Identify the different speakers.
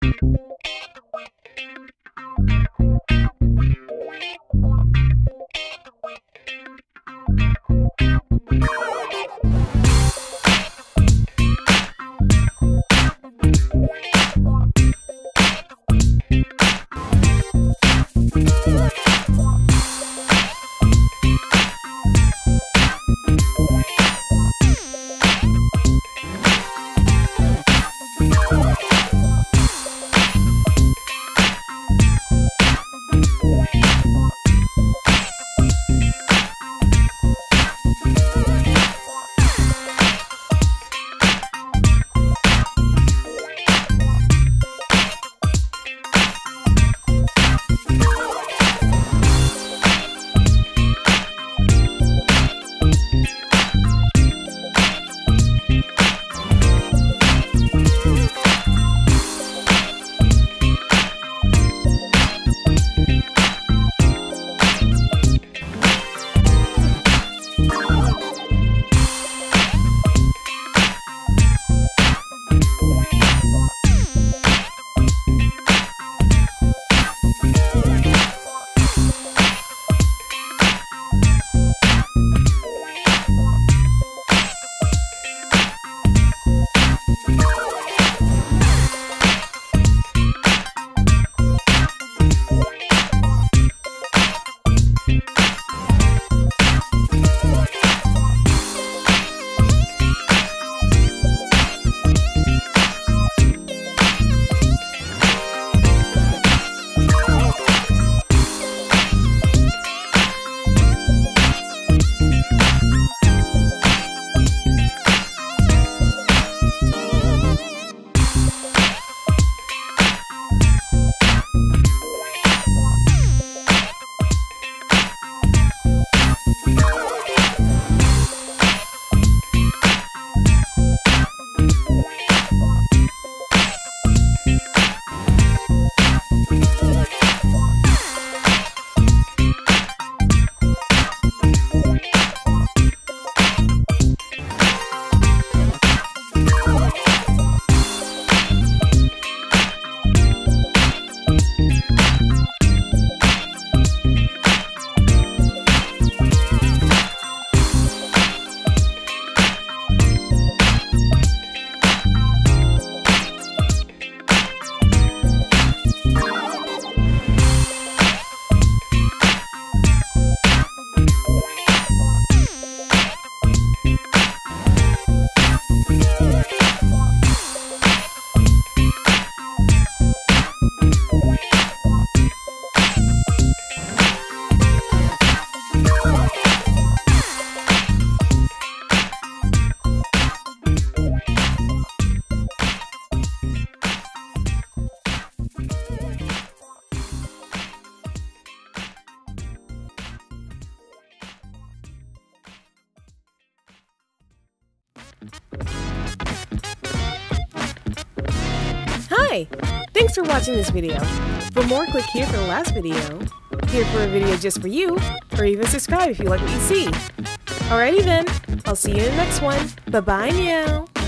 Speaker 1: Hi! Thanks for watching this video. For more, click here for the last video, here for a video just for you, or even subscribe if you like what you see. Alrighty then, I'll see you in the next one. Bye-bye now!